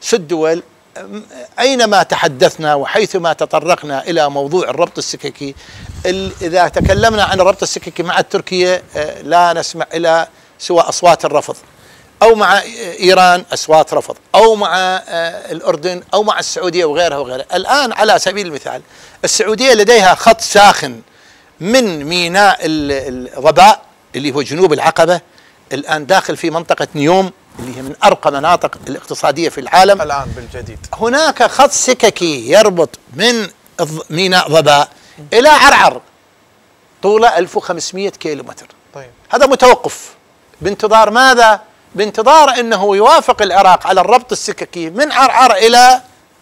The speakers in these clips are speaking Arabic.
ست دول أينما تحدثنا وحيثما تطرقنا إلى موضوع الربط السككي، إذا تكلمنا عن الربط السككي مع تركيا لا نسمع إلى سوى أصوات الرفض، أو مع إيران أصوات رفض، أو مع الأردن، أو مع السعودية وغيرها وغيرها. الآن على سبيل المثال السعودية لديها خط ساخن من ميناء الظباء اللي هو جنوب العقبة، الآن داخل في منطقة نيوم اللي هي من أرقى مناطق الاقتصادية في العالم الآن بالجديد. هناك خط سككي يربط من ميناء ظباء إلى عرعر طوله 1500 كيلومتر. طيب. هذا متوقف بانتظار ماذا؟ بانتظار أنه يوافق العراق على الربط السككي من عرعر إلى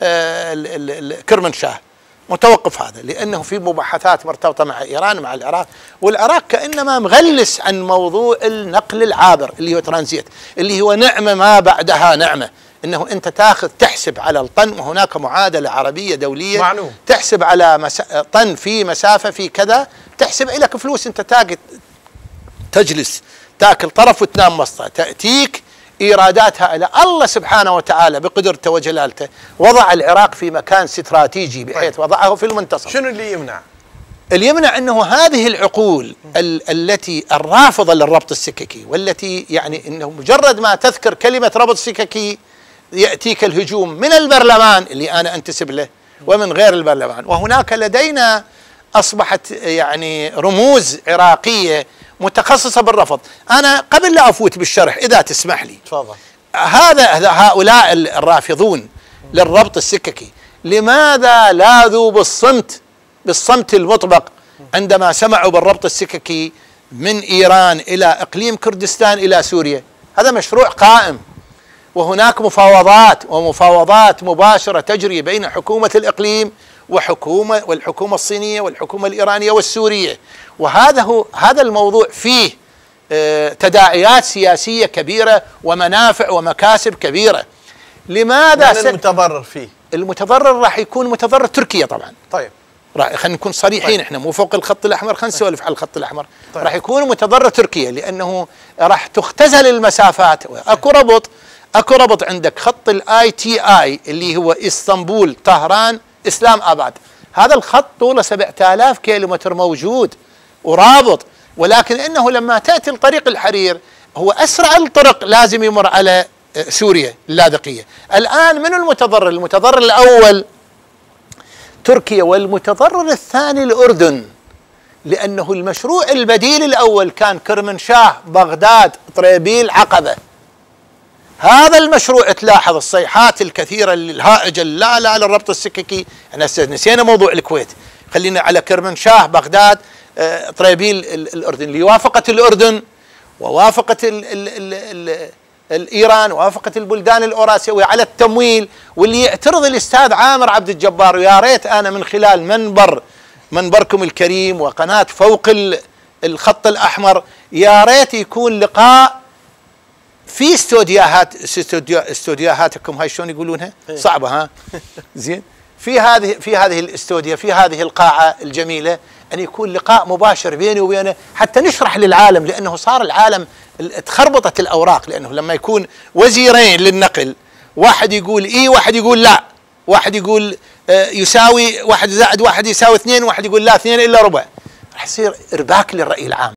كرمنشاه. متوقف هذا لأنه في مباحثات مرتبطة مع إيران مع العراق، والعراق كأنما مغلس عن موضوع النقل العابر اللي هو ترانزيت، اللي هو نعمة ما بعدها نعمة، أنه أنت تحسب على الطن، وهناك معادلة عربية دولية معلوم. تحسب على طن في مسافة في كذا، تحسب لك فلوس، أنت تجلس تاكل طرف وتنام مسطة، تأتيك إيراداتها إلى الله سبحانه وتعالى بقدرته وجلالته وضع العراق في مكان استراتيجي بحيث وضعه في المنتصف. شنو اللي يمنع؟ اللي يمنع أنه هذه العقول التي الرافضة للربط السككي، والتي يعني أنه مجرد ما تذكر كلمة ربط سككي يأتيك الهجوم من البرلمان اللي أنا أنتسب له ومن غير البرلمان. وهناك لدينا أصبحت يعني رموز عراقية متخصصة بالرفض. أنا قبل لا أفوت بالشرح إذا تسمح لي، تفضل. هؤلاء الرافضون للربط السككي لماذا لاذوا بالصمت المطبق عندما سمعوا بالربط السككي من إيران إلى إقليم كردستان إلى سوريا؟ هذا مشروع قائم، وهناك مفاوضات مباشرة تجري بين حكومة الإقليم والحكومة الصينية والحكومة الإيرانية والسورية، هذا الموضوع فيه تداعيات سياسية كبيرة ومنافع ومكاسب كبيرة. لماذا من المتضرر فيه؟ المتضرر راح يكون متضرر تركيا طبعا. طيب خلينا نكون صريحين. طيب. احنا مو فوق الخط الأحمر، خلينا نسولف على الخط الأحمر. طيب. راح يكون متضرر تركيا لأنه راح تختزل المسافات. اكو ربط عندك خط ITI اللي هو اسطنبول طهران اسلام اباد، هذا الخط طوله 7000 كيلومتر موجود ورابط، ولكن انه لما تاتي الطريق الحرير هو اسرع الطرق لازم يمر على سوريا اللاذقيه. الان من المتضرر الاول تركيا، والمتضرر الثاني الاردن، لانه المشروع البديل الاول كان كرمنشاه بغداد طريبيل عقبه. هذا المشروع تلاحظ الصيحات الكثيرة الهائجة لا للربط السككي. احنا نسينا موضوع الكويت، خلينا على كرمنشاه بغداد طريبيل الأردن، اللي وافقت الأردن ووافقت إيران ووافقت البلدان الأوراسيوية على التمويل. واللي يعترض الأستاذ عامر عبد الجبار، ويا ريت أنا من خلال منبركم الكريم وقناة فوق الخط الأحمر يا ريت يكون لقاء في استوديوهاتكم هاي شلون يقولونها؟ صعبة ها؟ زين؟ في هذه الاستوديو، في هذه القاعة الجميلة، أن يكون لقاء مباشر بيني وبينه حتى نشرح للعالم، لأنه صار العالم تخربطت الأوراق، لأنه لما يكون وزيرين للنقل، واحد يقول إيه واحد يقول لا، واحد يقول يساوي 1 زائد 1 يساوي 2، واحد يقول لا 2 إلا ربع، راح يصير إرباك للرأي العام.